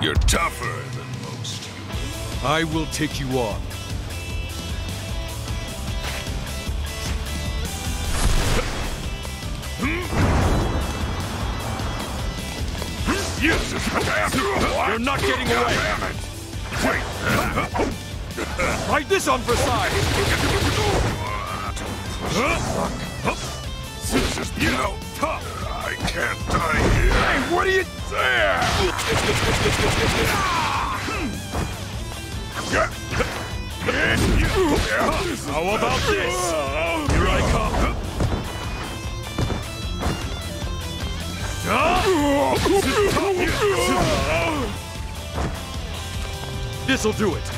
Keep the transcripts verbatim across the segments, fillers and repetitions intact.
You're tougher than most humans. I will take you on. Yes, You're not getting away! Wait! Right this on for size! This is, you know, tough. I can't die here. Hey, what are you... There! How about this? Here I come. This'll do it.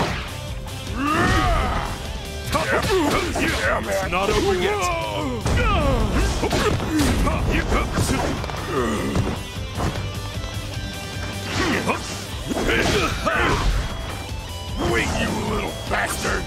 It's not over yet. Wait, you little bastard!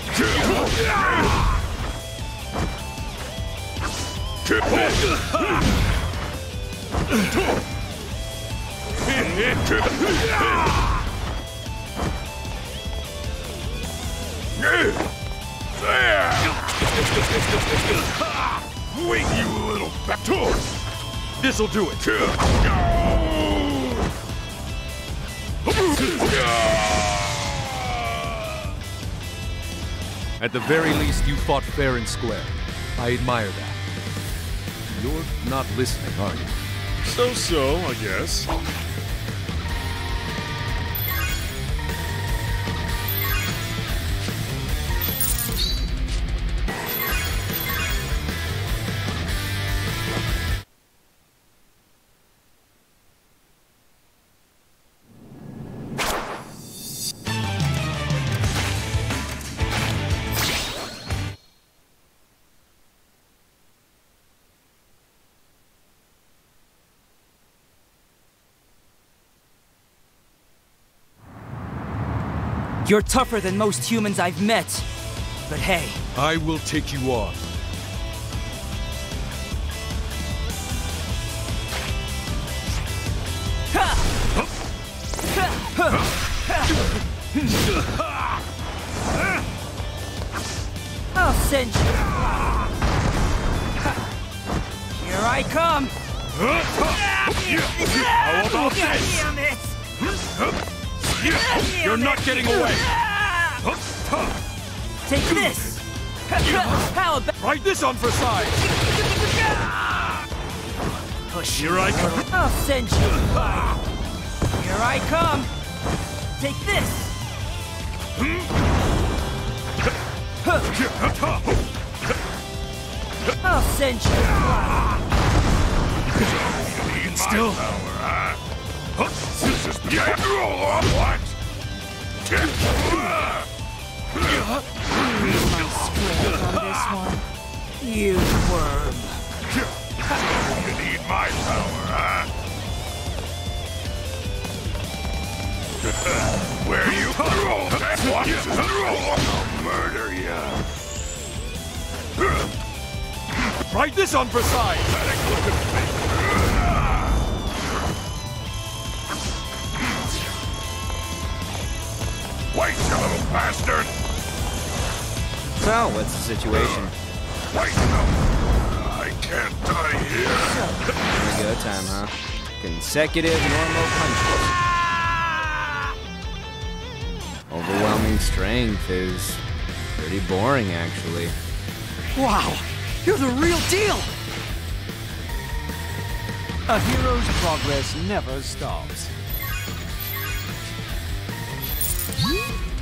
Wait, you little bastard! This'll do it. At the very least, you fought fair and square. I admire that. You're not listening, are you? So-so, I guess. You're tougher than most humans I've met. But hey... I will take you on. I'll send you. Here I come. How about this? Damn it! You're not getting away! Take this! How about... Right this on for size! Push. Here I come! I'll send you. Here I come! Take this! I'll send you. Need still power, huh? This is the after all, or what? On this one. You worm. You need my power, huh? Where you go? That's what you I'll murder you. Right this on for size! Pathetic looking thing. Wait, you little bastard! So, what's the situation? Wait, no! I can't die here! Pretty good time, huh? Consecutive normal punches. Overwhelming strength is pretty boring, actually. Wow! You're the real deal! A hero's progress never stops.